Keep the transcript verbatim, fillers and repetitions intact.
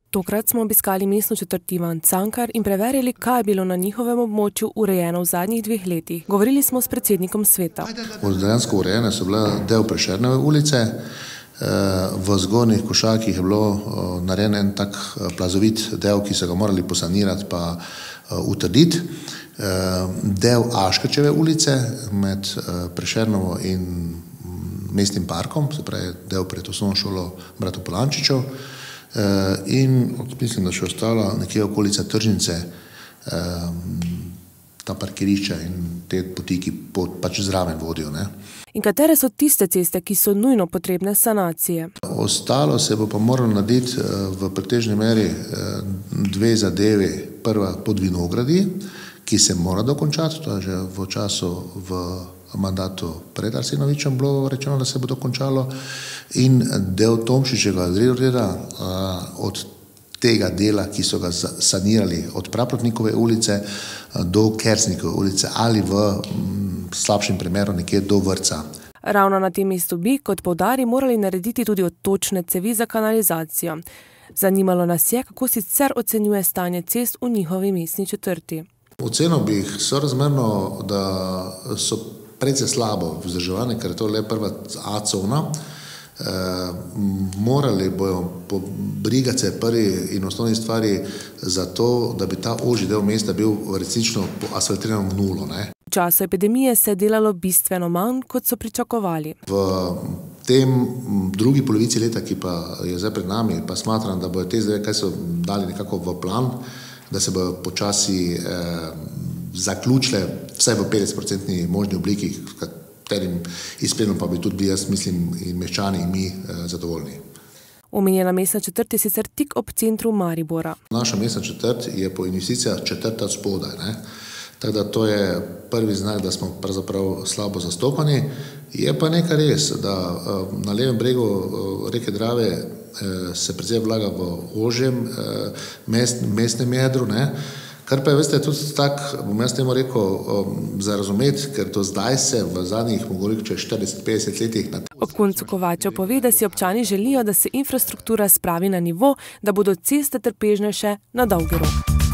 Tokrat smo obiskali mestno četrt Ivan Cankar in preverili, kaj je bilo na njihovem območju urejeno v zadnjih dveh letih. Govorili smo s predsednikom sveta. Dejansko urejene so bile del Prešernove ulice. V zgornjih košakih je bilo narejen en tak plazovit del, ki so ga morali posanirati pa utrditi. Del Aškerčeve ulice med Prešernovo in mestnim parkom, se pravi del pred osnovno šolo bratov Polančičev, in mislim, da še ostala nekje okolica Tržnice, ta parkirišča in te poti, ki pač zraven vodijo. In katere so tiste ceste, ki so nujno potrebne sanacije? Ostalo se bo pa moralo narediti v pretežni meri dve zadevi. Prva pod Vinogradi, ki se mora dokončati, to je že v času v mandatu pred Arsenovičem bilo rečeno, da se bo dokončalo, in del Tomšičevega reda od tega dela, ki so ga sanirali od Praprotnikove ulice do Kersnikove ulice ali v slabšem primeru nekje do vrtca. Ravno na tem mestu bi, kot poudari, morali narediti tudi odtočne cevi za kanalizacijo. Zanimalo nas je, kako sicer ocenjuje stanje cest v njihovi mestni četrti. Ocenil bi jih sorazmerno, da so precej slabo vzdrževane, ker je to le prva A cona. Morali bojo pobrigati se prvi in osnovni stvari za to, da bi ta ožji del mesta bil resnično asfaltiran v nulo. V času epidemije se je delalo bistveno manj, kot so pričakovali. V tem drugi polovici leta, ki pa je zdaj pred nami, pa smatram, da bojo te zdaj, kaj so dali nekako v plan, da se bojo počasi eh, zaključile vsaj v petdeset procentni možni obliki, katerim izplenom pa bi tudi bili, jaz mislim, in meščani in mi eh, zadovoljni. Omenjena mestna četrt je sicer tik ob centru Maribora. Naša mestna četrt je po investicijah četrta od spodaj, ne? Tako da to je prvi znak, da smo pravzaprav slabo zastopani. Je pa nekaj res, da na levem bregu reke Drave se precej vlaga v ožjem mest, mestnem jedru, ne? Kar pa je, veste, tudi tak, bom jaz temu rekel, za razumeti, ker to zdaj se v zadnjih mogoče štirideset petdeset letih. Ob koncu Kovačev pove, da si občani želijo, da se infrastruktura spravi na nivo, da bodo ceste trpežnejše na dolgi rok.